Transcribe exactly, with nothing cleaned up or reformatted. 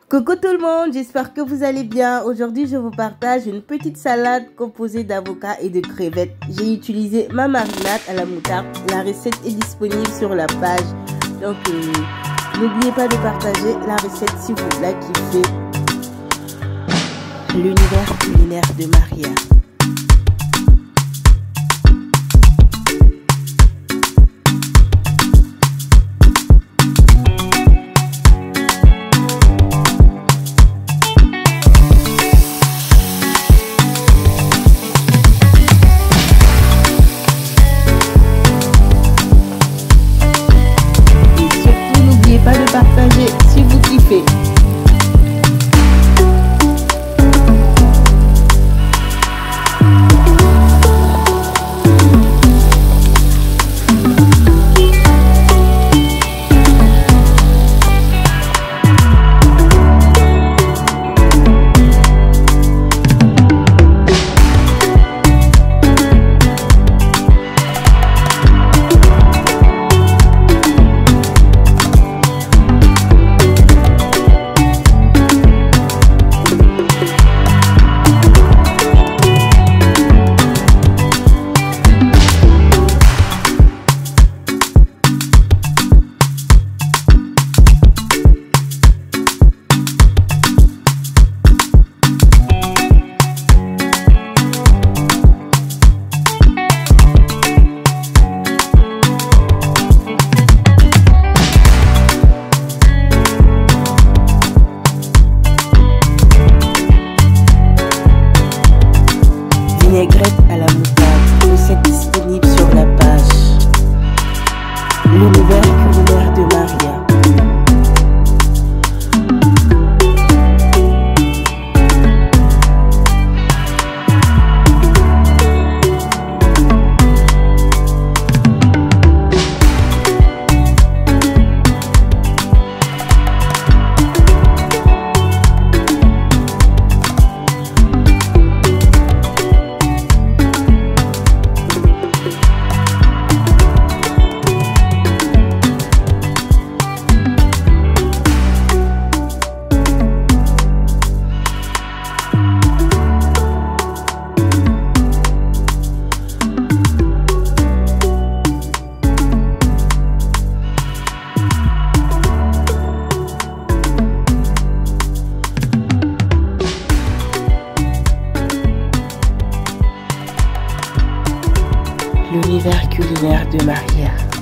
Coucou tout le monde, j'espère que vous allez bien. Aujourd'hui, je vous partage une petite salade composée d'avocats et de crevettes. J'ai utilisé ma marinade à la moutarde. La recette est disponible sur la page. Donc, euh, n'oubliez pas de partager la recette si vous la kiffez. L'univers culinaire de Maria. Pas de partager si vous kiffez. Vinaigrette à la moutarde, recette disponible sur la page. L'univers culinaire de Maria. L'univers culinaire de Maria.